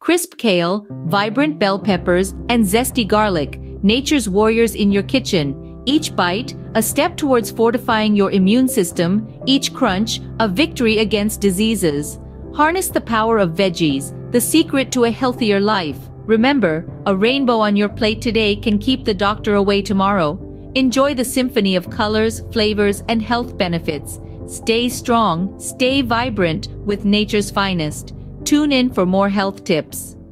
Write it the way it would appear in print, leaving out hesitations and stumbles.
Crisp kale, vibrant bell peppers, and zesty garlic, nature's warriors in your kitchen. Each bite, a step towards fortifying your immune system, each crunch, a victory against diseases. Harness the power of veggies, the secret to a healthier life. Remember, a rainbow on your plate today can keep the doctor away tomorrow. Enjoy the symphony of colors, flavors, and health benefits. Stay strong, stay vibrant with nature's finest. Tune in for more health tips.